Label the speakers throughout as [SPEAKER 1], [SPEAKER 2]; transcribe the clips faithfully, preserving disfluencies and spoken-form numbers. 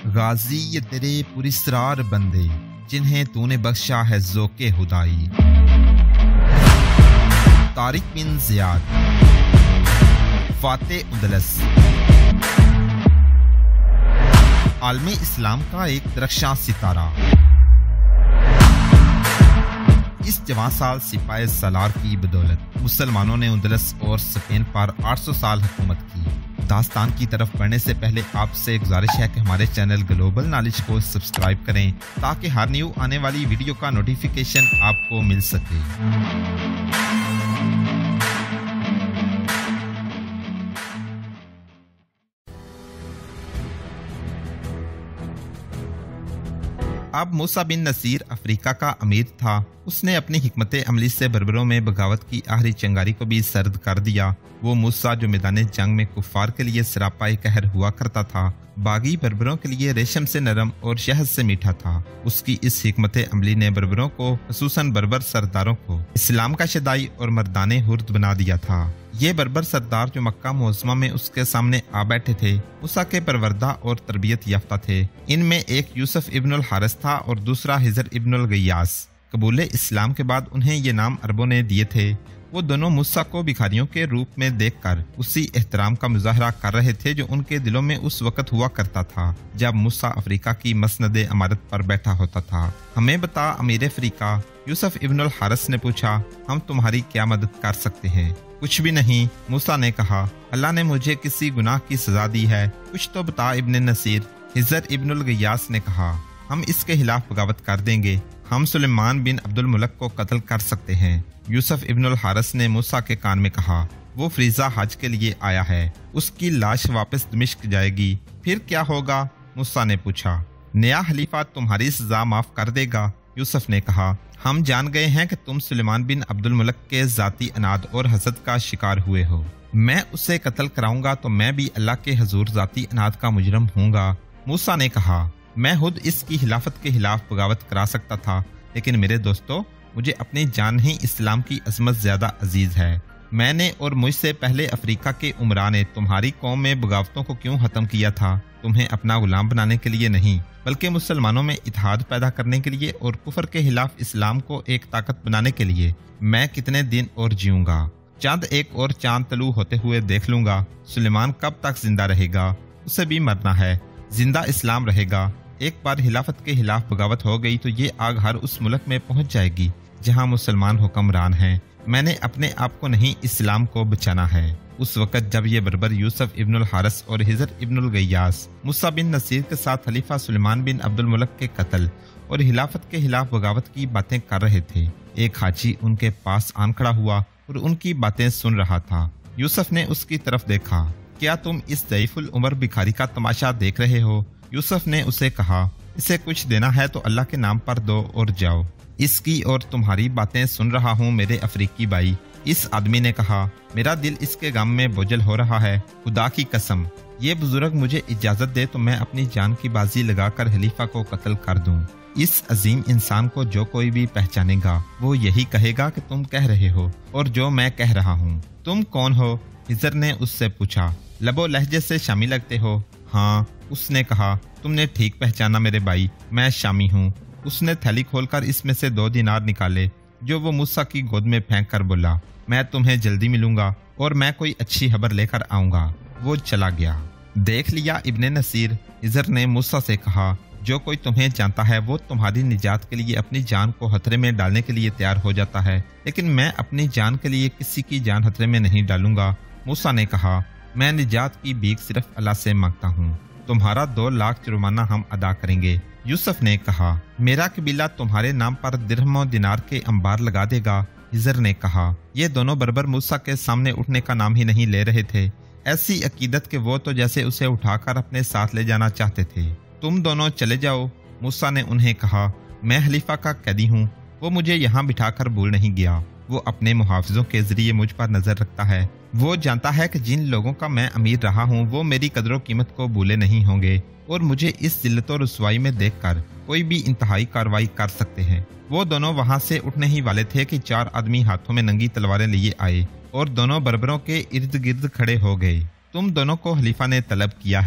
[SPEAKER 1] غازی یہ تیرے پراسرار بندے جنہیں تو نے بخشا ہے ذوق خدائی۔ طارق بن زیاد، فاتح اندلس، عالم اسلام کا ایک درخشاں ستارہ۔ اس جوان سال سپاہی سالار کی بدولت مسلمانوں نے اندلس اور اسپین پر آٹھ سو سال حکومت کی۔ داستان کی طرف بڑھنے سے پہلے آپ سے گزارش ہے کہ ہمارے چینل گلوبل نالج کو سبسکرائب کریں تاکہ ہر نیو آنے والی ویڈیو کا نوٹیفیکیشن آپ کو مل سکے۔ اب موسیٰ بن نصیر افریقہ کا امیر تھا۔ اس نے اپنی حکمت عملی سے بربروں میں بغاوت کی آخری چنگاری کو بھی سرد کر دیا۔ وہ موسیٰ جو میدان جنگ میں کفار کے لیے سراپا قہر ہوا کرتا تھا، باغی بربروں کے لیے ریشم سے نرم اور شہد سے میٹھا تھا۔ اس کی اس حکمت عملی نے بربروں کو، خصوصاً بربر سرداروں کو، اسلام کا شدائی اور مردان حرد بنا دیا تھا۔ یہ بربر سردار جو مکہ معظمہ میں اس کے سامنے آ بیٹھے تھے، موسیٰ کے پروردہ اور تربیت یافتہ تھے۔ ان میں ایک یوسف ابن الحارث تھا اور دوسرا حضر ابن الغیاث۔ قبول اسلام کے بعد انہیں یہ نام عربوں نے دیے تھے۔ وہ دونوں موسیٰ کو بھکاریوں کے روپ میں دیکھ کر اسی احترام کا مظاہرہ کر رہے تھے جو ان کے دلوں میں اس وقت ہوا کرتا تھا جب موسیٰ افریقہ کی مسند عمارت پر بیٹھا ہوتا تھا۔ ہمیں بتا امیر افریقہ، یوسف ابن الحارث نے پوچھا، ہم تمہاری کیا مدد کر سکتے ہیں؟ کچھ بھی نہیں، موسیٰ نے کہا، اللہ نے مجھے کسی گناہ کی سزا دی ہے، کچھ تو بتا ابن نصیر۔ حضر ابن الغیاث نے کہا، ہم اس کے خلاف بغاوت کر دیں گے، ہم سلیمان بن عبد الملک کو قتل کر سکتے ہیں۔ یوسف ابن الحارث نے موسیٰ کے کان میں کہا، وہ فریضہ حج کے لیے آیا ہے، اس کی لاش واپس دمشق جائے گی، پھر کیا ہوگا؟ موسیٰ نے پوچھا۔ نیا خلیفہ تمہاری سزا معاف کر دے گا۔ یوسف نے کہا، ہم جان گئے ہیں کہ تم سلیمان بن عبد الملک کے ذاتی اناد اور حسد کا شکار ہوئے ہو۔ میں اسے قتل کراؤں گا تو میں بھی اللہ کے حضور ذاتی اناد کا مجرم ہوں گا۔ موسیٰ نے کہا، میں خود اس کی خلافت کے خلاف بغاوت کرا سکتا تھا، لیکن میرے دوستو، مجھے اپنی جان ہی اسلام کی عظمت زیادہ عزیز ہے۔ میں نے اور مجھ سے پہلے افریقہ کے عمران نے تمہاری قوم میں بغاوتوں کو کیوں ختم کیا تھا؟ تمہیں اپنا غلام بنانے کے لیے نہیں، بلکہ مسلمانوں میں اتحاد پیدا کرنے کے لیے اور کفر کے خلاف اسلام کو ایک طاقت بنانے کے لیے۔ میں کتنے دن اور جیوں گا؟ چاند ایک اور چاند طلوع ہوتے ہوئے دیکھ لوں گا۔ سلیمان کب تک زندہ رہے گا؟ اسے بھی مرنا ہے، زندہ اسلام رہے گا۔ ایک بار خلافت کے خلاف بغاوت ہو گئی تو یہ آگ ہر اس ملک میں پہنچ جائے گی جہاں مسلمان حکمران ہیں۔ میں نے اپنے آپ کو نہیں، اسلام کو بچانا ہے۔ اس وقت جب یہ بربر یوسف ابن الحارث اور حضر ابن الغیاث موسیٰ بن نصیر کے ساتھ خلیفہ سلیمان بن عبد الملک کے قتل اور خلافت کے خلاف بغاوت کی باتیں کر رہے تھے، ایک حاجی ان کے پاس آن کھڑا ہوا اور ان کی باتیں سن رہا تھا۔ یوسف نے اس کی طرف دیکھا، کیا تم اس ضعیف العمر بھکاری کا تماشا دیکھ رہے ہو؟ یوسف نے اسے کہا، اسے کچھ دینا ہے تو اللہ کے نام پر دو اور جاؤ، اس کی اور تمہاری باتیں سن رہا ہوں میرے افریقی بھائی۔ اس آدمی نے کہا، میرا دل اس کے غم میں بوجھل ہو رہا ہے، خدا کی قسم، یہ بزرگ مجھے اجازت دے تو میں اپنی جان کی بازی لگا کر خلیفہ کو قتل کر دوں۔ اس عظیم انسان کو جو کوئی بھی پہچانے گا وہ یہی کہے گا کہ تم کہہ رہے ہو اور جو میں کہہ رہا ہوں۔ تم کون ہو؟ حضر نے اس سے پوچھا۔ لب و لہجے سے شامی لگتے ہو۔ ہاں، اس نے کہا، تم نے ٹھیک پہچانا میرے بھائی، میں شامی ہوں۔ اس نے تھیلی کھول کر اس میں سے دو دینار نکالے جو وہ موسیٰ کی گود میں پھینک کر بولا، میں تمہیں جلدی ملوں گا اور میں کوئی اچھی خبر لے کر آؤں گا۔ وہ چلا گیا۔ دیکھ لیا ابن نصیر، حضر نے موسیٰ سے کہا، جو کوئی تمہیں جانتا ہے وہ تمہاری نجات کے لیے اپنی جان کو خطرے میں ڈالنے کے لیے تیار ہو جاتا ہے، لیکن میں اپنی جان کے لیے کسی کی جان خطرے میں نہیں ڈالوں گا۔ موسیٰ نے کہا، میں نجات کی بھیک صرف اللہ سے مانگتا ہوں، تمہارا دو لاکھ جرمانہ ہم ادا کریں گے۔ یوسف نے کہا، میرا قبیلہ تمہارے نام پر درہم و دینار کے انبار لگا دے گا۔ حضر نے کہا، یہ دونوں بربر موسیٰ کے سامنے اٹھنے کا نام ہی نہیں لے رہے تھے، ایسی عقیدت کہ وہ تو جیسے اسے اٹھا کر اپنے ساتھ لے جانا چاہتے تھے۔ تم دونوں چلے جاؤ۔ موسیٰ نے انہیں کہا، میں خلیفہ کا قیدی ہوں، وہ مجھے یہاں بٹھا کر بھول نہیں گیا، وہ اپنے محافظوں کے ذریعے مجھ پر نظر رکھتا ہے، وہ جانتا ہے کہ جن لوگوں کا میں امیر رہا ہوں وہ میری قدر و قیمت کو بھولے نہیں ہوں گے اور مجھے اس ذلت و رسوائی میں دیکھ کر کوئی بھی انتہائی کارروائی کر سکتے ہیں۔ وہ دونوں وہاں سے اٹھنے ہی والے تھے کہ چار آدمی ہاتھوں میں ننگی تلواریں لیے آئے اور دونوں بربروں کے ارد گرد کھڑے ہو گئے۔ تم دونوں کو خلیفہ نے طلب کیا ہے،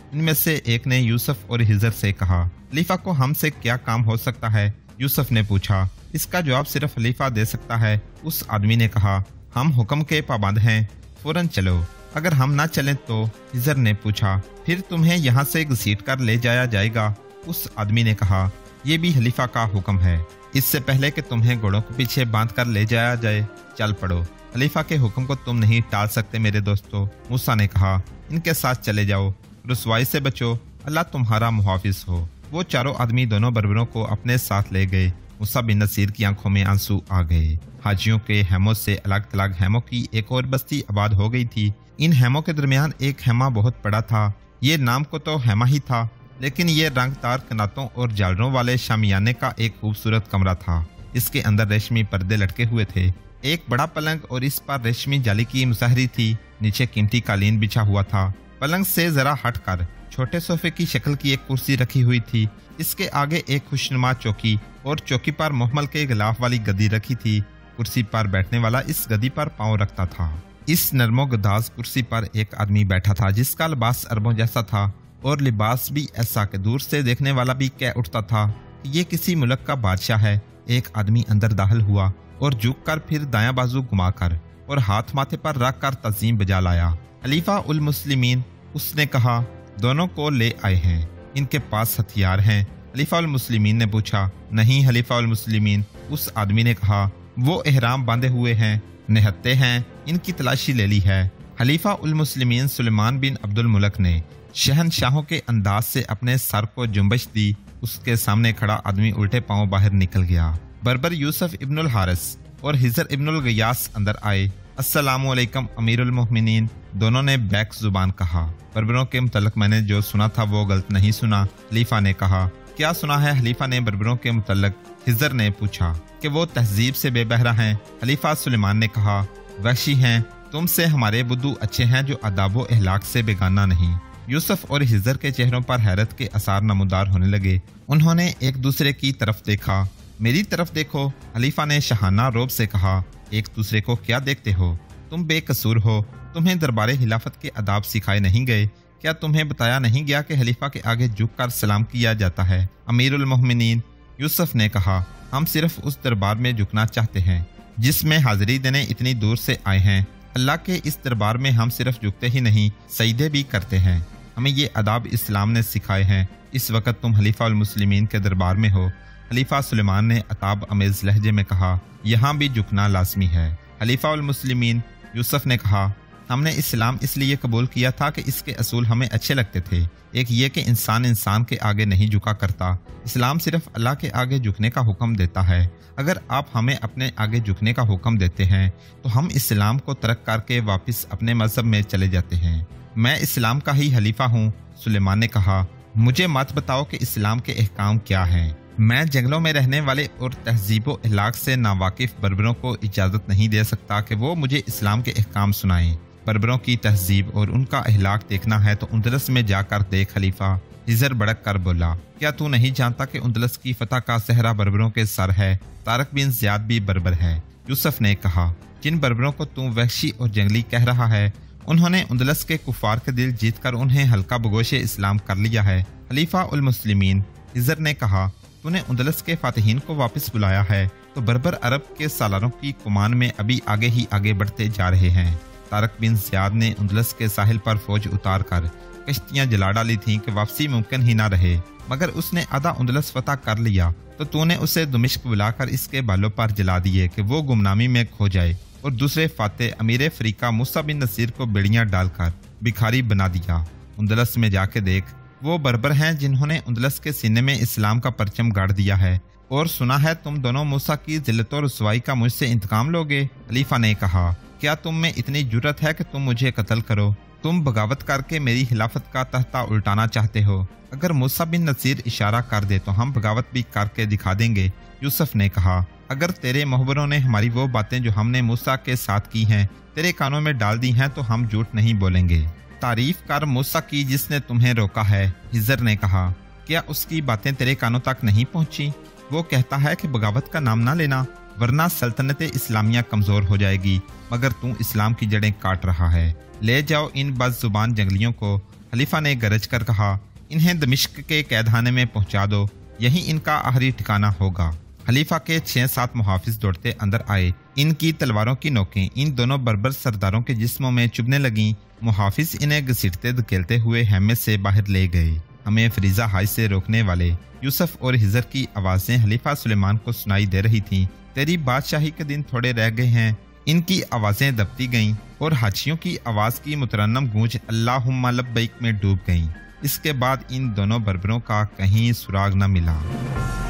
[SPEAKER 1] इनमें से एक ने यूसुफ और हिजर से कहा, खलीफा को हमसे क्या काम हो सकता है? यूसुफ ने पूछा, इसका जवाब सिर्फ खलीफा दे सकता है। उस आदमी ने कहा, हम हुक्म के पाबंद हैं, फौरन चलो। अगर हम ना चलें तो? हिजर ने पूछा, फिर तुम्हें यहाँ से घसीट कर ले जाया जाएगा। उस आदमी ने कहा, ये भी खलीफा का हुक्म है, इससे पहले कि तुम्हें घोड़ों के पीछे बांध कर ले जाया जाए, चल पड़ो। खलीफा के हुक्म को तुम नहीं टाल सकते मेरे दोस्तों। मूसा ने कहा, इनके साथ चले जाओ, रुसवाई से बचो, अल्लाह तुम्हारा मुहाफिज हो। वो चारों आदमी दोनों बर्बरों को अपने साथ ले गए। मूसा बिन नसीर की आंखों में आंसू आ गए। हाजियों के हेमों से अलग थलग हेमों की एक और बस्ती आबाद हो गई थी। इन हेमों के दरमियान एक हेमा बहुत बड़ा था। ये नाम को तो हेमा ही था, लेकिन ये रंगदार कनातों और जालरों वाले शामियाने का एक खूबसूरत कमरा था। इसके अंदर रेशमी पर्दे लटके हुए थे। एक बड़ा पलंग और इस पर रेशमी जाली की मुसहरी थी। नीचे कीमती कालीन बिछा हुआ था। पलंग से जरा हटकर छोटे सोफे की शक्ल की एक कुर्सी रखी हुई थी। इसके आगे एक खुशनुमा चौकी और चौकी पर मोहम्मल के गिलाफ वाली गद्दी रखी थी। कुर्सी पर बैठने वाला इस गद्दी पर पांव रखता था। इस नरमो गदाज कुर्सी पर एक आदमी बैठा था जिसका लिबास अरबों जैसा था और लिबास भी ऐसा कि दूर से देखने वाला भी कह उठता था कि ये किसी मुल्क का बादशाह है। एक आदमी अंदर दाखिल हुआ और झुककर फिर दायां बाजू घुमाकर और हाथ माथे पर रख कर तज़ीम बजा लाया। खलीफा उल मुस्लिमीन, उसने कहा, दोनों को ले आए हैं, इनके पास हथियार हैं। खलीफा उल मुस्लिमीन ने पूछा, नहीं खलीफा उल मुस्लिमीन। उस आदमी ने कहा, वो एहराम बांधे हुए हैं, निहत्ते हैं, इनकी तलाशी ले ली है। खलीफा उल मुस्लिमीन सुलेमान बिन अब्दुल मुलक ने शहनशाहों के अंदाज से अपने सर को जुम्बश दी। उसके सामने खड़ा आदमी उल्टे पांव बाहर निकल गया। बर्बर यूसुफ इब्नुल हारिस और हिजर इब्नुल गयास अंदर आए। अस्सलामु अलैकुम अमीरुल मोमिनीन, दोनों ने बैक जुबान कहा। बर्बरों के मुतल्लिक मैंने जो सुना था वो गलत नहीं सुना। खलीफा ने कहा, क्या सुना है? खलीफा ने बर्बरों के मुतल्लिक हिजर ने पूछा कि वो तहजीब से बेबहरा हैं। खलीफा सुलेमान ने कहा, वहशी हैं, तुमसे हमारे बुद्धू अच्छे हैं जो अदाबो अहलाक से बेगाना नहीं। यूसुफ और हिजर के चेहरों पर हैरत के आसार नमूदार होने लगे। उन्होंने एक दूसरे की तरफ देखा। मेरी तरफ देखो, खलीफा ने शहाना रोब से कहा, एक दूसरे को क्या देखते हो? तुम बेकसूर हो। तुम्हें दरबारे हिलाफत के अदाब सिखाए नहीं गए? क्या तुम्हें बताया नहीं गया कि खलीफा के आगे झुककर सलाम किया जाता है? अमीरुल मोमिनीन, यूसुफ ने कहा, हम सिर्फ उस दरबार में झुकना चाहते हैं जिसमें हाजिरी देने इतनी दूर से आए हैं। अल्लाह के इस दरबार में हम सिर्फ झुकते ही नहीं, सजदे भी करते हैं। हमें ये अदाब इस्लाम ने सिखाए हैं। इस वक्त तुम खलीफा उल मुस्लिमीन के दरबार में हो। खलीफा सुलेमान ने अताब अमेज लहजे में कहा, यहाँ भी झुकना लाजमी है। खलीफा उल मुस्लिमीन, यूसुफ ने कहा, हमने इस्लाम इसलिए कबूल किया था कि इसके असूल हमें अच्छे लगते थे। एक ये कि इंसान इंसान के आगे नहीं झुका करता। इस्लाम सिर्फ अल्लाह के आगे झुकने का हुक्म देता है। अगर आप हमें अपने आगे झुकने का हुक्म देते हैं तो हम इस्लाम को तर्क करके वापस अपने मजहब में चले जाते हैं। मैं इस्लाम का ही खलीफा हूँ। सुलेमान ने कहा, मुझे मत बताओ कि इस्लाम के अहकाम क्या हैं। मैं जंगलों में रहने वाले और तहजीब व अखलाक से नावाकिफ बर्बरों को इजाज़त नहीं दे सकता कि वो मुझे इस्लाम के अहकाम सुनाएं। बर्बरों की तहजीब और उनका अखलाक देखना है तो उंदलस में जाकर देख। खलीफा हिजर भड़क कर बोला, क्या तू नहीं जानता कि उंदलस की फतह का सहरा बर्बरों के सर है? तारक बिन ज़ियाद भी बर्बर है। यूसुफ ने कहा, जिन बर्बरों को तू वहशी और जंगली कह रहा है उन्होंने उंदलस के कुफार के दिल जीत कर उन्हें हल्का बगोशे इस्लाम कर लिया है। खलीफा उल मुस्लिमीन, हिजर ने कहा, तूने उंदलस के फातिहीन को वापस बुलाया है तो बर्बर अरब के सालारों की कुमान में अभी आगे ही आगे बढ़ते जा रहे हैं। तारक बिन ज़ियाद ने उंदलस के साहिल पर फौज उतार कर कश्तियां जला डाली थी कि वापसी मुमकिन ही ना रहे, मगर उसने आधा उंदलस फतह कर लिया तो तूने उसे दमिश्क बुलाकर इसके बालों पर जला दिए कि वो गुमनामी में खो जाए, और दूसरे फाते अमीर अफ्रीका मूसा बिन नसीर को बेड़ियां डालकर भिखारी बना दिया। उंदलस में जाके देख, वो बर्बर हैं जिन्होंने उंदलस के सीने में इस्लाम का परचम गाड़ दिया है। और सुना है तुम दोनों मूसा की जिल्लत और रुसवाई का मुझसे इंतकाम लोगे। खलीफा ने कहा, क्या तुम में इतनी जुर्रत है कि तुम मुझे कत्ल करो? तुम बगावत करके मेरी खिलाफत का तख्ता उल्टाना चाहते हो? अगर मूसा बिन नसीर इशारा कर दे तो हम बगावत भी करके दिखा देंगे। यूसुफ ने कहा, अगर तेरे मोहबरों ने हमारी वो बातें जो हमने मूसा के साथ की हैं तेरे कानों में डाल दी हैं तो हम झूठ नहीं बोलेंगे। तारीफ कर मूसा की जिसने तुम्हें रोका है। हिजर ने कहा, क्या उसकी बातें तेरे कानों तक नहीं पहुंची? वो कहता है कि बगावत का नाम ना लेना वरना सल्तनत इस्लामिया कमजोर हो जाएगी, मगर तू इस्लाम की जड़ें काट रहा है। ले जाओ इन बदजुबान जंगलियों को। खलीफा ने गरज कर कहा, इन्हें दमिश्क के कैदखाने में पहुंचा दो, यही इनका आखिरी ठिकाना होगा। खलीफा के छह सात मुहाफिज दौड़ते अंदर आए। इनकी तलवारों की नोकें इन दोनों बर्बर सरदारों के जिस्मों में चुभने लगीं। मुहाफिज इन्हें घसीटते धकेलते हुए हैमे से बाहर ले गए। हमें फरीजा हाज से रोकने वाले यूसुफ और हिजर की आवाजें खलीफा सुलेमान को सुनाई दे रही थीं। तेरी बादशाही के दिन थोड़े रह गए हैं। इनकी आवाजें दबती गईं और हाजियों की आवाज की मुतरन्नम गूंज अल्लाहुम्मा लब्बैक में डूब गईं। इसके बाद इन दोनों बर्बरों का कहीं सुराग न मिला।